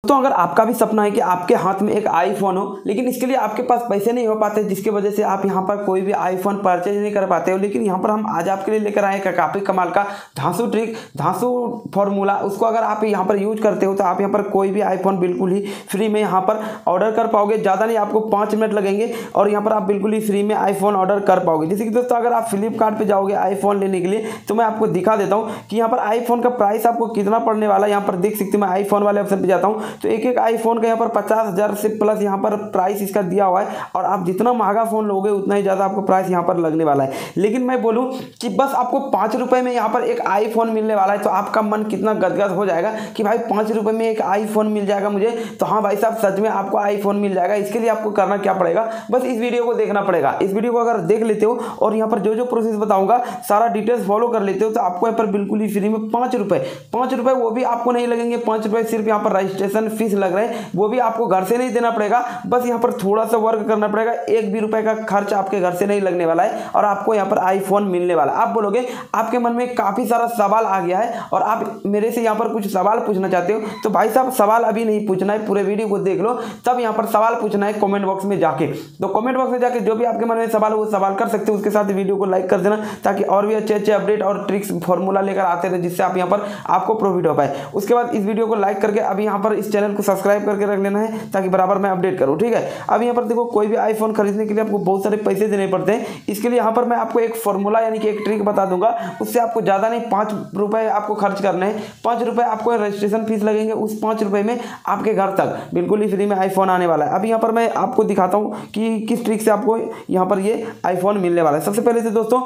तो अगर आपका भी सपना है कि आपके हाथ में एक आईफोन हो, लेकिन इसके लिए आपके पास पैसे नहीं हो पाते, जिसकी वजह से आप यहाँ पर कोई भी आईफोन परचेज नहीं कर पाते हो, लेकिन यहाँ पर हम आज आपके लिए लेकर आए काफ़ी कमाल का धांसू ट्रिक, धांसू फॉर्मूला। उसको अगर आप यहाँ पर यूज करते हो तो आप यहाँ पर कोई भी आईफोन बिल्कुल ही फ्री में यहाँ पर ऑर्डर कर पाओगे। ज़्यादा नहीं, आपको 5 मिनट लगेंगे और यहाँ पर आप बिल्कुल ही फ्री में आईफोन ऑर्डर कर पाओगे। जैसे कि दोस्तों अगर आप फ्लिपकार्ट पर जाओगे आईफोन लेने के लिए, तो मैं आपको दिखा देता हूँ कि यहाँ पर आईफोन का प्राइस आपको कितना पड़ने वाला है। यहाँ पर देख सकते हो, मैं आईफोन वाले ऑप्शन पर जाता हूँ तो एक आईफोन का यहाँ पर 50,000 से प्लस यहाँ पर प्राइस इसका दिया हुआ है, और आप जितना महंगा फोन लोगे उतना ही ज़्यादा आपको प्राइस यहाँ पर लगने वाला है। लेकिन मैं बोलूँ कि बस आपको 5 रुपये में यहाँ पर एक आईफोन मिलने वाला है, तो आपका मन कितना गदगद हो जाएगा कि भाई 5 रुपये में एक आईफोन मिल जाएगा मुझे। तो हाँ भाई साहब, सच में आपको आईफोन मिल जाएगा। इसके लिए आपको करना क्या पड़ेगा, बस इस वीडियो को देखना पड़ेगा। इस वीडियो को अगर देख लेते हो और यहाँ पर जो प्रोसेस बताऊंगा सारा डिटेल्स फॉलो कर लेते हो, तो आपको यहाँ पर बिल्कुल ही फ्री में 5 रुपये वो भी आपको नहीं लगेंगे। 5 रुपये सिर्फ यहाँ पर रजिस्ट्रेशन फीस लग रहे हैं, वो भी आपको घर से नहीं देना पड़ेगा। बस यहाँ पर थोड़ा सा वर्क करना पड़ेगा, 1 भी रुपए का खर्च आपके घर से नहीं लगने वाला है और आपको यहाँ पर आईफोन मिलने वाला है। आप बोलोगे आपके मन में काफ़ी सारा सवाल आ गया है और आप मेरे से यहाँ पर कुछ सवाल पूछना चाहते हो, तो भाई साहब सवाल अभी नहीं पूछना है, पूरे वीडियो को देख लो, तब यहाँ पर सवाल पूछना है कमेंट बॉक्स में जाके। तो कमेंट बॉक्स में जाके जो भी आपके मन में सवाल है वो सवाल कर सकते हो। उसके साथ वीडियो को लाइक कर देना, ताकि और भी अच्छे अपडेट और ट्रिक्स फॉर्मूला लेकर आते रहे, जिससे आप यहाँ पर आपको प्रॉफिट हो पाए। उसके बाद इस वीडियो को लाइक करके अभी यहाँ पर इस चैनल को सब्सक्राइब करके रख लेना है, ताकि बराबर मैं अपडेट करूँ, ठीक है। अब यहाँ पर देखो, कोई भी आईफोन खरीदने के लिए आपको बहुत सारे पैसे देने पड़ते हैं। इसके लिए यहाँ पर मैं आपको एक फॉर्मूला यानी कि एक ट्रिक बता दूंगा। उससे आपको ज़्यादा नहीं, 5 रुपये आपको खर्च करना है। 5 रुपये आपको रजिस्ट्रेशन फीस लगेंगे, उस 5 रुपये में आपके घर तक बिल्कुल ही फ्री में आईफोन आने वाला है। अब यहाँ पर मैं आपको दिखाता हूँ कि किस ट्रिक से आपको यहाँ पर ये आईफोन मिलने वाला है। सबसे पहले से दोस्तों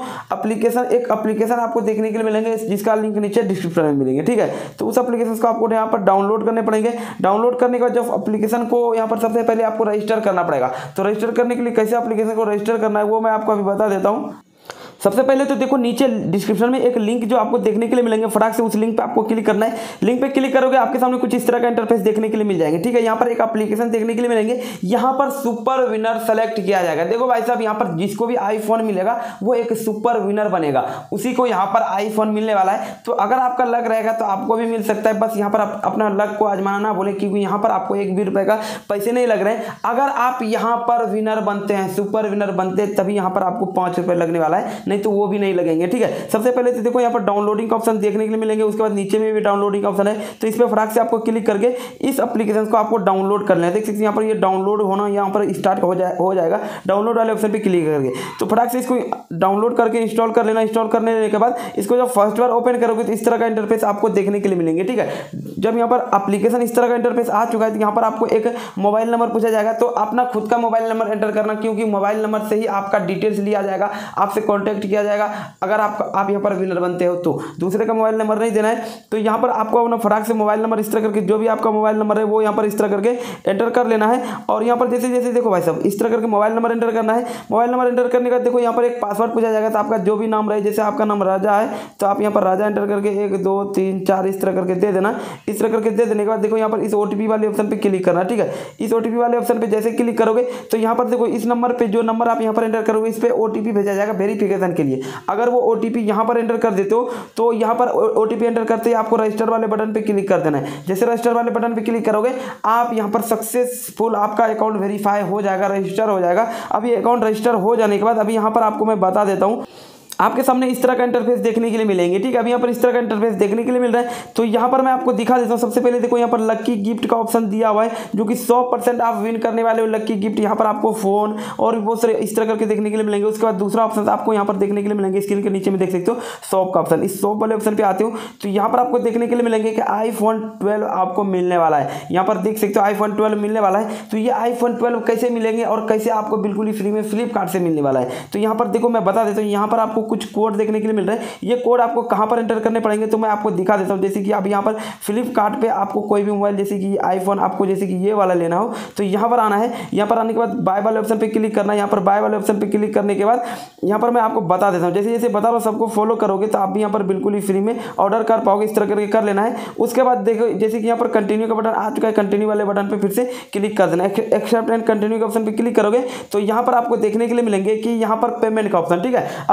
एक एप्लीकेशन आपको देखने के लिए मिलेंगे, जिसका लिंक नीचे डिस्क्रिप्शन में मिलेंगे, ठीक है। तो उस एप्लीकेशन को आपको यहाँ पर डाउनलोड करने पड़ेंगे। डाउनलोड करने के बाद जब एप्लीकेशन को यहाँ पर सबसे पहले आपको रजिस्टर करना पड़ेगा। तो रजिस्टर करने के लिए कैसे एप्लीकेशन को रजिस्टर करना है वो मैं आपको अभी बता देता हूँ। सबसे पहले तो देखो, नीचे डिस्क्रिप्शन में एक लिंक जो आपको देखने के लिए मिलेंगे, फटाक से उस लिंक पे आपको क्लिक करना है। लिंक पे क्लिक करोगे आपके सामने कुछ इस तरह का इंटरफेस देखने के लिए मिल जाएंगे, ठीक है। यहाँ पर एक एप्लीकेशन देखने के लिए मिलेंगे, यहाँ पर सुपर विनर सेलेक्ट किया जाएगा। देखो भाई साहब, यहाँ पर जिसको भी आईफोन मिलेगा वो एक सुपर विनर बनेगा, उसी को यहाँ पर आईफोन मिलने वाला है। तो अगर आपका लक रहेगा तो आपको भी मिल सकता है। बस यहाँ पर अपना लक को आजमाना ना बोले, क्योंकि यहाँ पर आपको 1 भी रुपये का पैसे नहीं लग रहे हैं। अगर आप यहाँ पर विनर बनते हैं, सुपर विनर बनते हैं, तभी यहाँ पर आपको 5 रुपये लगने वाला है, नहीं तो वो भी नहीं लगेंगे, ठीक है। सबसे पहले तो देखो, यहाँ पर डाउनलोडिंग का ऑप्शन देखने के लिए मिलेंगे। उसके बाद नीचे में भी डाउनलोडिंग का ऑप्शन है, तो इस पर फटाक से आपको क्लिक करके इस एप्लीकेशन को आपको डाउनलोड करना है। देख सकते हैं यहाँ पर ये डाउनलोड होना यहाँ पर स्टार्ट हो जाएगा। डाउनलोड वाले ऑप्शन पे क्लिक करके तो फटाक से इसको डाउनलोड करके इंस्टॉल कर लेना। इंस्टॉल करने के बाद इसको जब फर्स्ट बार ओपन करोगे तो इस तरह का इंटरफेस आपको देखने के लिए मिलेंगे, ठीक है। जब यहाँ पर एप्लीकेशन इस तरह का इंटरफेस आ चुका है तो यहाँ पर आपको एक मोबाइल नंबर पूछा जाएगा। तो अपना खुद का मोबाइल नंबर एंटर करना, क्योंकि मोबाइल नंबर से ही आपका डिटेल्स लिया जाएगा, आपसे कॉन्टैक्ट किया जाएगा। अगर आप यहाँ पर विनर बनते हो तो दूसरे का मोबाइल नंबर नहीं देना है। तो यहाँ पर आपको अपना फटाक से मोबाइल नंबर इस तरह करके, जो भी आपका मोबाइल नंबर है वो यहाँ पर इस तरह करके एंटर कर लेना है। और यहाँ पर जैसे जैसे देखो भाई साहब, इस तरह करके मोबाइल नंबर एंटर करना है। मोबाइल नंबर एंटर करने के बाद देखो यहाँ पर एक पासवर्ड पूछा जाएगा। तो आपका जो भी नाम रहे, जैसे आपका नाम राजा है तो आप यहाँ पर राजा एंटर करके 1 2 3 4 इस तरह करके दे देना। इस तरह करके दे देने के बाद देखो यहाँ पर इस OTP वाले ऑप्शन पे क्लिक करना, ठीक है। इस OTP वाले ऑप्शन पे जैसे क्लिक करोगे तो यहाँ पर देखो, इस नंबर पे जो नंबर आप यहाँ पर एंटर करोगे, इस पे OTP भेजा जाएगा वेरिफिकेशन के लिए। अगर वो OTP यहाँ पर एंटर कर देते हो तो यहाँ पर OTP एंटर करते ही आपको रजिस्टर वाले बटन पे क्लिक कर देना है। जैसे रजिस्टर वाले बटन पे क्लिक करोगे, आप यहाँ पर सक्सेसफुल आपका अकाउंट वेरीफाई हो जाएगा, रजिस्टर हो जाएगा। अभी अकाउंट रजिस्टर हो जाने के बाद अभी यहाँ पर आपको मैं बता देता हूँ, आपके सामने इस तरह का इंटरफेस देखने के लिए मिलेंगे, ठीक है। अभी यहाँ पर इस तरह का इंटरफेस देखने के लिए मिल रहा है। तो यहाँ पर मैं आपको दिखा देता हूँ। सबसे पहले देखो, यहाँ पर लक्की गिफ्ट का ऑप्शन दिया हुआ है, जो कि 100% आप विन करने वाले हो लक्की गिफ्ट। यहाँ पर आपको फोन और बहुत सारे इस तरह करके देखने के लिए मिलेंगे। उसके बाद दूसरा ऑप्शन आपको यहाँ पर देखने के लिए मिलेंगे, स्क्रीन के नीचे में देख सकते हो शॉप का ऑप्शन। इस शॉप वाले ऑप्शन पे आते हो तो यहाँ पर आपको देखने के लिए मिलेंगे कि iPhone 12 आपको मिलने वाला है। यहाँ पर देख सकते हो iPhone 12 मिलने वाला है। तो ये iPhone 12 कैसे मिलेंगे और कैसे आपको बिल्कुल ही फ्री में फ्लिपकार्ट से मिलने वाला है, तो यहाँ पर देखो मैं बता देता हूँ। यहाँ पर आपको कुछ कोड देखने के लिए मिल रहा है। ये कोड आपको कहां पर एंटर करने पड़ेंगे तो मैं आपको दिखा देता हूं। जैसे कि अब यहां पर फ्लिपकार्ट पे आपको कोई भी मोबाइल, जैसे कि आईफोन आपको जैसे कि ये वाला लेना हो तो यहां पर आना है। यहां पर आने के बाद बाय वाले ऑप्शन पे क्लिक करना है। यहां पर बाय वाले ऑप्शन पे क्लिक करने के बाद यहां पर मैं आपको बता देता हूं, जैसे जैसे बता रहा हूं सबको फॉलो करोगे तो आप भी यहां पर बिल्कुल ही फ्री में ऑर्डर कर पाओगे। इस तरह करके कर लेना है। उसके बाद देखो जैसे कि यहां पर कंटिन्यू का बटन आ चुका है, कंटिन्यू वाले बटन पे फिर से क्लिक कर देना। एक्सेप्ट एंड कंटिन्यू के ऑप्शन पे क्लिक करोगे तो यहां पर आपको देखने के लिए मिलेंगे कि यहां पर पेमेंट का ऑप्शन, ठीक है। अब यहां पर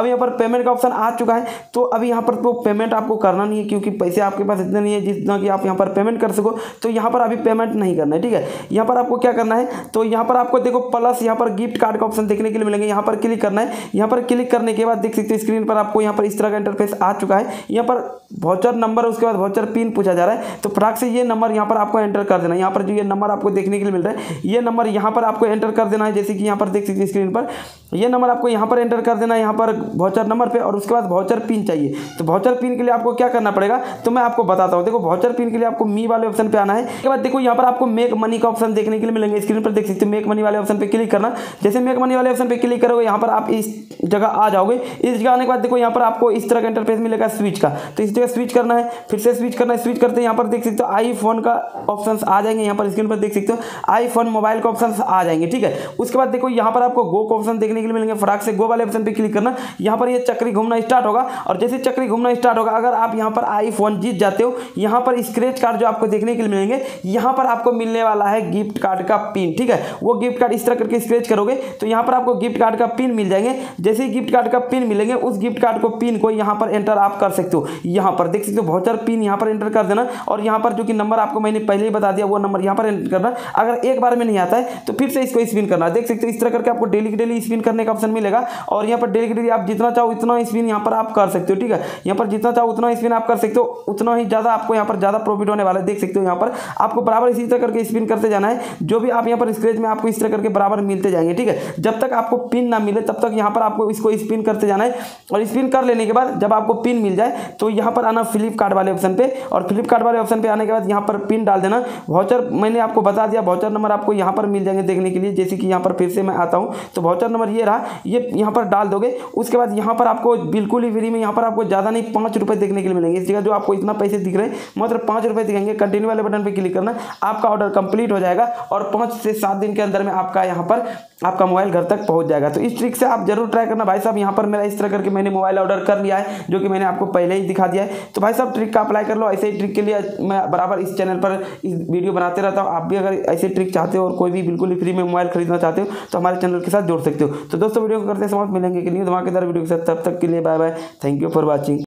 पेमेंट का ऑप्शन आ चुका है। तो अभी यहाँ पर तो पेमेंट आपको करना नहीं है, क्योंकि पैसे आपके पास इतने नहीं है जितना कि आप यहाँ पर पेमेंट कर सको। तो यहाँ पर अभी पेमेंट नहीं करना है, ठीक है। यहाँ पर आपको क्या करना है, तो यहाँ पर आपको देखो प्लस यहाँ पर गिफ्ट कार्ड का ऑप्शन देखने के लिए मिलेंगे, यहाँ पर क्लिक करना है। यहाँ पर क्लिक करने के बाद देख सकते हो स्क्रीन पर आपको यहाँ पर इस तरह का इंटरफेस आ चुका है। यहाँ पर वाउचर नंबर, उसके बाद वाउचर पिन पूछा जा रहा है। तो फटाक से ये नंबर यहाँ पर आपको एंटर कर देना है। यहाँ पर जो ये नंबर आपको देखने के लिए मिल रहा है, ये नंबर यहाँ पर आपको एंटर कर देना है। जैसे कि यहाँ पर देख सकते हैं स्क्रीन पर ये नंबर आपको यहाँ पर एंटर कर देना है, यहाँ पर वाउचर नंबर पे, और उसके बाद वाउचर पिन चाहिए। तो वाउचर पिन के लिए आपको क्या करना पड़ेगा, तो मैं आपको बताता हूँ। देखो वाउचर पिन के लिए आपको मी वाले ऑप्शन पे आना है। उसके बाद देखो यहाँ पर आपको मेक मनी का ऑप्शन देखने के लिए मिलेंगे, स्क्रीन पर देख सकते हो। मेक मनी वाले ऑप्शन पे क्लिक करना। जैसे मेक मनी वाले ऑप्शन पे क्लिक करोगे, यहाँ पर आप इस जगह आ जाओगे। इस जगह आने के बाद देखो यहाँ पर आपको इस तरह का इंटरफेस मिलेगा स्विच का। तो इस जगह स्विच करना है, फिर से स्विच करना है। स्विच करते हैं यहाँ पर देख सकते हो आईफोन का ऑप्शन आ जाएंगे। यहाँ पर स्क्रीन पर देख सकते हो आईफोन मोबाइल का ऑप्शन आ जाएंगे, ठीक है। उसके बाद देखो यहाँ पर आपको गो का ऑप्शन देखने के लिए मिलेंगे। फटाक से गो वाले ऑप्शन पे क्लिक करना। यहाँ पर ये चक्री घूमना स्टार्ट होगा, और जैसे चक्री घूमना स्टार्ट होगा, अगर आप यहाँ पर आईफोन जीत जाते हो, यहाँ पर स्क्रैच कार्ड जो आपको देखने के लिए मिलेंगे, यहाँ पर आपको मिलने वाला है गिफ्ट कार्ड का पिन, ठीक है। वो गिफ्ट कार्ड इस तरह करके स्क्रैच करोगे तो यहाँ पर आपको गिफ्ट कार्ड का पिन मिल जाएंगे। जैसे ही गिफ्ट कार्ड का पिन मिलेंगे, उस गिफ्ट कार्ड को पिन को यहाँ पर एंटर आप कर सकते हो। यहाँ पर देख सकते हो वाउचर पिन यहाँ पर एंटर कर देना, और यहाँ पर जो कि नंबर आपको मैंने पहले ही बता दिया, वो नंबर यहाँ पर एंटर करना। अगर एक बार में नहीं आता है तो फिर से इसको स्पिन करना। देख सकते हो इस तरह करके आपको डेली की डेली स्पिन करने का ऑप्शन मिलेगा, और यहाँ पर डेली की डेली आप जितना चाहो उतना स्पिन यहाँ पर आप कर सकते हो, ठीक है। यहाँ पर जितना चाहो उतना स्पिन आप कर सकते हो, उतना ही ज़्यादा आपको यहाँ पर ज़्यादा प्रॉफिट होने वाला है। देख सकते हो यहाँ पर आपको बराबर इसी तरह करके स्पिन करते जाना है। जो भी आप यहाँ पर स्क्रैच में आपको इस तरह करके बराबर मिलते जाएंगे, ठीक है। जब तक आपको पिन ना मिले तब तक यहाँ पर आपको इसको स्पिन करते जाना है, और स्पिन कर लेने के बाद जब आपको पिन मिल जाए तो यहाँ पर आना फ्लिपकार्ट वाले ऑप्शन पे, और फ्लिपकार्ट वाले ऑप्शन पे आने के बाद यहाँ पर पिन डाल देना। वाउचर मैंने आपको बता दिया, वाउचर नंबर आपको यहाँ पर मिल जाएंगे देखने के लिए। जैसे कि यहाँ पर फिर से मैं आता हूँ, तो वाउचर नंबर ये रहा, ये यहाँ पर डाल दोगे। उसके बाद यहाँ पर आपको बिल्कुल ही फ्री में, यहाँ पर आपको ज़्यादा नहीं 5 रुपये देखने के लिए मिलेंगे। इस जगह जो आपको इतना पैसे दिख रहे हैं, मात्र 5 रुपये दिखेंगे। कंटिन्यू वाले बटन पर क्लिक करना, आपका ऑर्डर कंप्लीट हो जाएगा, और 5 से 7 दिन के अंदर में आपका यहाँ पर आपका मोबाइल घर तक पहुंच जाएगा। तो इस ट्रिक से आप जरूर ट्राई करना भाई साहब। यहाँ पर मेरा इस तरह करके मैंने मोबाइल ऑर्डर कर लिया है, जो कि मैंने आपको पहले ही दिखा दिया है। तो भाई साहब ट्रिक का अप्लाई कर लो। ऐसे ही ट्रिक के लिए मैं बराबर इस चैनल पर इस वीडियो बनाते रहता हूँ। आप भी अगर ऐसे ट्रिक चाहते हो और कोई भी बिल्कुल ही फ्री में मोबाइल खरीदना चाहते हो तो हमारे चैनल के साथ जुड़ सकते हो। तो दोस्तों वीडियो को करते समाप्त, मिलेंगे कि न्यू धमाकेदार वीडियो के साथ। तब तक के लिए bye bye, thank you for watching.